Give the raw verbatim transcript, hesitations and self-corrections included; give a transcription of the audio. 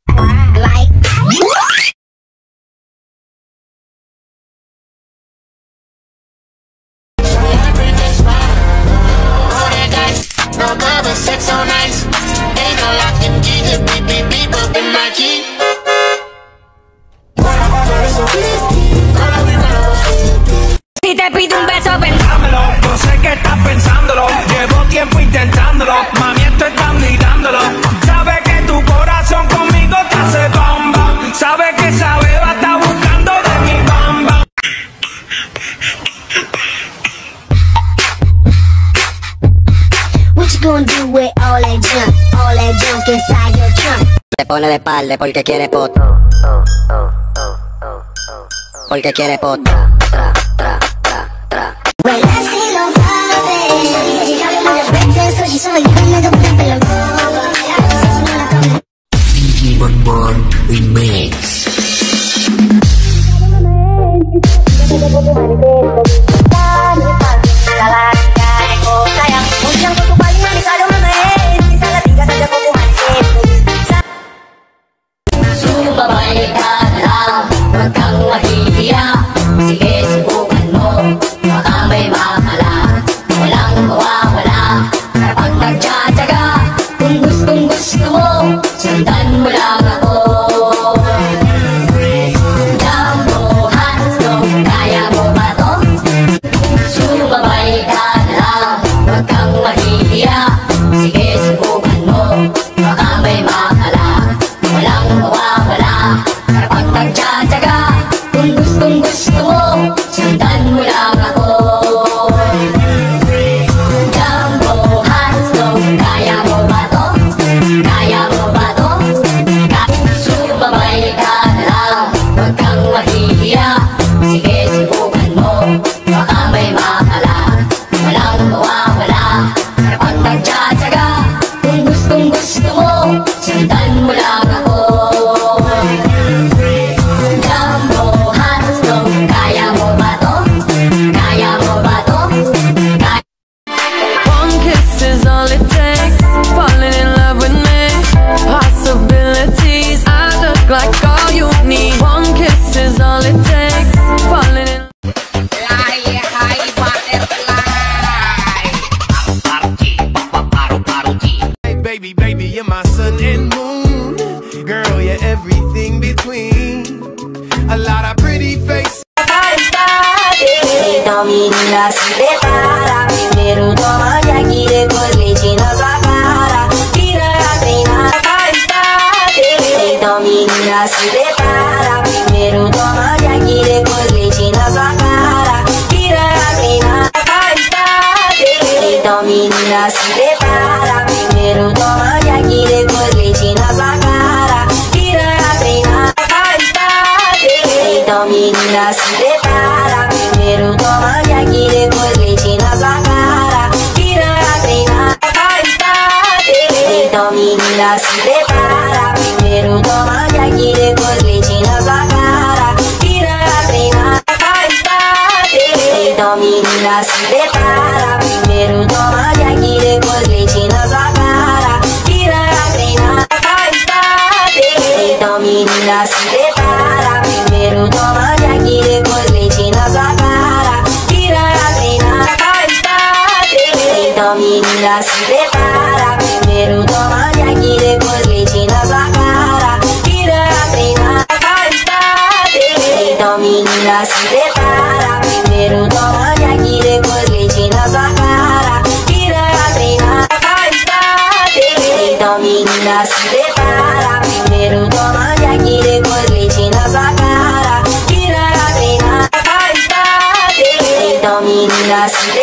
Si te pido un beso, pensámelo. Yo sé que estás pensándolo. Llevo tiempo intentándolo. Mami, esto estás mirándolo. Sabe que tu corazón conmigo te hace bamba. Sabe que esa beba está buscando de mi bamba. What you gonna do with all that junk? All that junk inside your trunk? Se pone de espalda porque quiere poto. Porque quiere poto. Tra, tra, tra, tra. Well, let's see no profit. She got me with the breakfast, cause she's so young, nigga, put up in the room. Demon Born Remix. Sumabay ka lang, huwag kang mahihiya. Sige, subukan mo, baka may makala. Walang mawawala, kapag nagtsatsaga. Kung gustong gusto mo, sundan mo lang ako. Jumbo, Hanso, kaya mo ba to? Sumabay ka lang, huwag kang mahihiya. Sige, subukan mo, baka may makala. Walang mawawala, kapag nagtsatsaga. Kung gustong gusto mo, sundan mo lang ako. Jumbo, Hanso, kaya mo ba to? Kaya mo ba to? Sumabay ka na lang, huwag kang mahihiya. Sige, subukan mo, baka may makala. Walang mawawala, kapag nagtsatsaga. Kung gustong gusto mo, sundan mo lang ako. Jumbo, Hanso, kaya mo ba to? Kaya mo ba to? Kaya One kiss is all it takes, falling in love with me. Possibilities, I look like all you need. One kiss is all it takes, falling in Hey baby, baby, you're my sun and moon. Girl, you're everything between. A lot of pretty faces. Domina si prepara, primeiro toma e aqui depois leite na sua cara. Piranha treina para estar. Domina se prepara, primeiro toma e aqui depois leite na sua cara. Piranha treina para estar. Domina se prepara, primeiro toma e aqui depois leite na sua cara. Piranha treina para estar. Domina se prepara, primeiro toma e aqui depois leite na sua cara. Piranha treina para estar. Então menina se prepara, primeiro toma e aqui depois leite na sua cara. Piranha treina para estar. Então menina se prepara, primeiro toma e aqui depois leite na sua cara. Piranha treina para estar. Então menina se prepara, primeiro toma e aqui depois leite na sua cara. Piranha treina para estar. Então menina se prepara, primeiro toma e aqui depois leite na sua cara. Piranha treina para estar. Então menina se prepara, primeiro toma e aqui depois leite na sua cara. Piranha treina para estar. Então menina se prepara, primeiro toma e aqui depois leite na sua cara. Piranha treina para estar. Então menina se